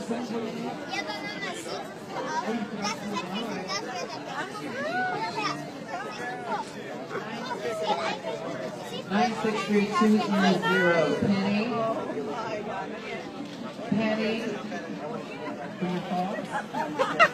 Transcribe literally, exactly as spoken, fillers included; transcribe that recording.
Nine six three two nine zero. Penny. Penny. Can you call?